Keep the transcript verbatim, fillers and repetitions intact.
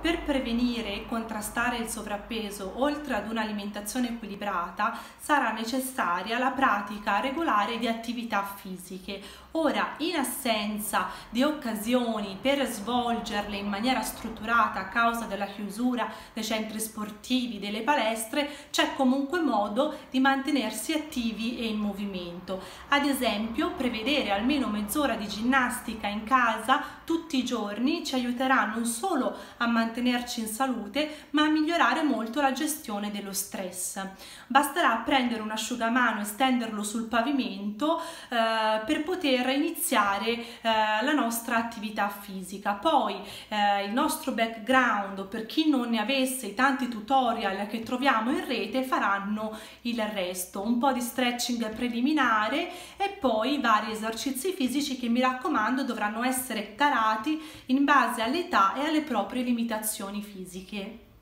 Per prevenire e contrastare il sovrappeso, oltre ad un'alimentazione equilibrata, sarà necessaria la pratica regolare di attività fisiche. Ora, in assenza di occasioni per svolgerle in maniera strutturata a causa della chiusura dei centri sportivi, delle palestre, c'è comunque modo di mantenersi attivi e in movimento. Ad esempio, prevedere almeno mezz'ora di ginnastica in casa tutti i giorni ci aiuterà non solo a mantenerci in salute, ma a migliorare molto la gestione dello stress. Basterà prendere un asciugamano e stenderlo sul pavimento eh, per poter iniziare eh, la nostra attività fisica. Poi eh, il nostro background, per chi non ne avesse, i tanti tutorial che troviamo in rete faranno il resto, un po' di stretching preliminare e poi vari esercizi fisici che, mi raccomando, dovranno essere tarati in base all'età e alle proprie limitazioni fisiche.